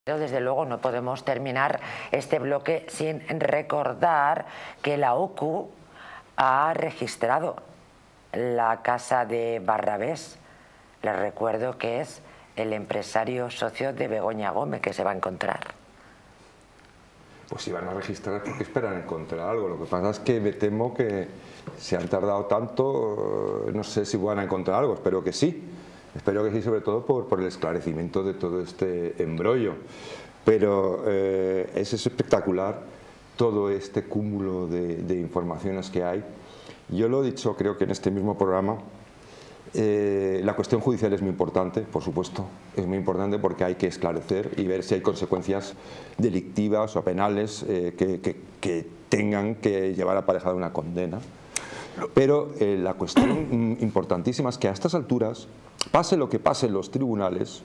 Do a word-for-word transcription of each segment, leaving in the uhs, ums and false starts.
Pero desde luego no podemos terminar este bloque sin recordar que la O C U ha registrado la casa de Barrabés. Les recuerdo que es el empresario socio de Begoña Gómez que se va a encontrar. Pues si van a registrar porque esperan encontrar algo. Lo que pasa es que me temo que se han tardado tanto, no sé si van a encontrar algo, espero que sí. Espero que sí, sobre todo por, por el esclarecimiento de todo este embrollo. Pero eh, es espectacular todo este cúmulo de, de informaciones que hay. Yo lo he dicho, creo que en este mismo programa, eh, la cuestión judicial es muy importante, por supuesto. Es muy importante porque hay que esclarecer y ver si hay consecuencias delictivas o penales eh, que, que, que tengan que llevar aparejada una condena. Pero eh, la cuestión importantísima es que a estas alturas, pase lo que pase en los tribunales,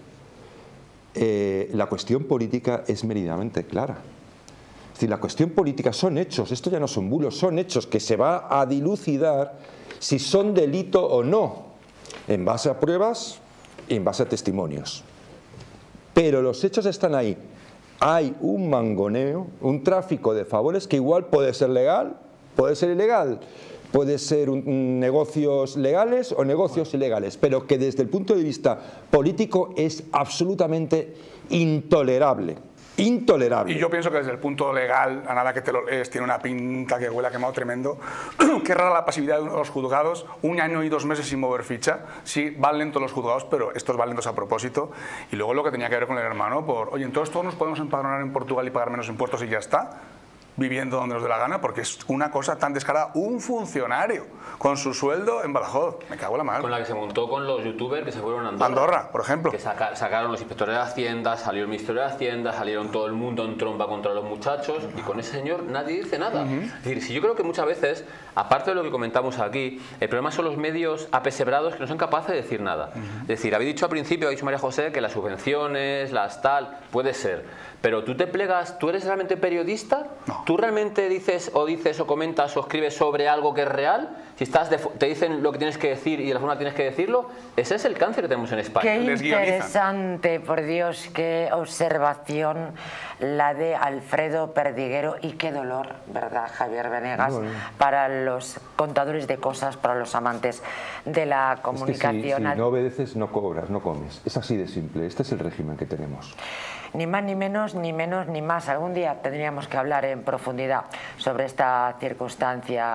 eh, la cuestión política es meridianamente clara. Es decir, la cuestión política son hechos, esto ya no son bulos, son hechos que se va a dilucidar si son delito o no, en base a pruebas y en base a testimonios. Pero los hechos están ahí. Hay un mangoneo, un tráfico de favores que igual puede ser legal, puede ser ilegal. Puede ser un, un, negocios legales o negocios ilegales, pero que desde el punto de vista político es absolutamente intolerable. Intolerable. Y yo pienso que desde el punto legal, a nada que te lo lees, tiene una pinta que huele a quemado tremendo. Qué rara la pasividad de uno de los juzgados, un año y dos meses sin mover ficha. Sí, van lentos los juzgados, pero estos van lentos a propósito. Y luego lo que tenía que ver con el hermano, por, oye, entonces todos nos podemos empadronar en Portugal y pagar menos impuestos y ya está, viviendo donde nos dé la gana, porque es una cosa tan descarada. Un funcionario con su sueldo en Badajoz, me cago en la madre. Con la que se montó con los youtubers que se fueron a Andorra. Andorra, por ejemplo. Que saca, sacaron los inspectores de Hacienda, salió el Ministerio de Hacienda, salieron todo el mundo en tromba contra los muchachos y con ese señor nadie dice nada. Uh-huh. Es decir, si yo creo que muchas veces, aparte de lo que comentamos aquí, el problema son los medios apesebrados que no son capaces de decir nada. Uh-huh. Es decir, habéis dicho al principio, ha dicho María José, que las subvenciones, las tal, puede ser. Pero tú te plegas, ¿tú eres realmente periodista? No. ¿Tú realmente dices o dices o comentas o escribes sobre algo que es real? Si estás de, te dicen lo que tienes que decir y de la forma que tienes que decirlo, ese es el cáncer que tenemos en España. Qué interesante, por Dios, qué observación la de Alfredo Perdiguero y qué dolor, ¿verdad, Javier Venegas? Bueno, para los contadores de cosas, para los amantes de la comunicación. Es que si, si no obedeces, no cobras, no comes. Es así de simple, este es el régimen que tenemos. Ni más ni menos, ni menos ni más. Algún día tendríamos que hablar en profundidad sobre esta circunstancia.